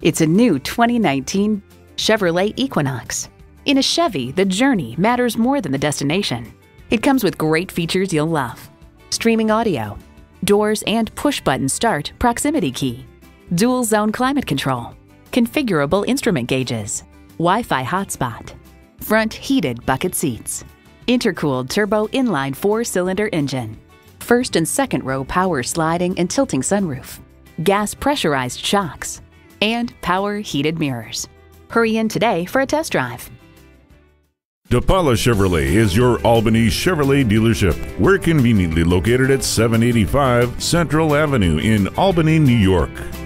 It's a new 2019 Chevrolet Equinox. In a Chevy, the journey matters more than the destination. It comes with great features you'll love: streaming audio, doors and push-button start proximity key, dual zone climate control, configurable instrument gauges, Wi-Fi hotspot, front heated bucket seats, intercooled turbo inline 4-cylinder engine, first and second row power sliding and tilting sunroof, gas pressurized shocks, and power heated mirrors. Hurry in today for a test drive. DePaula Chevrolet is your Albany Chevrolet dealership. We're conveniently located at 785 Central Avenue in Albany, New York.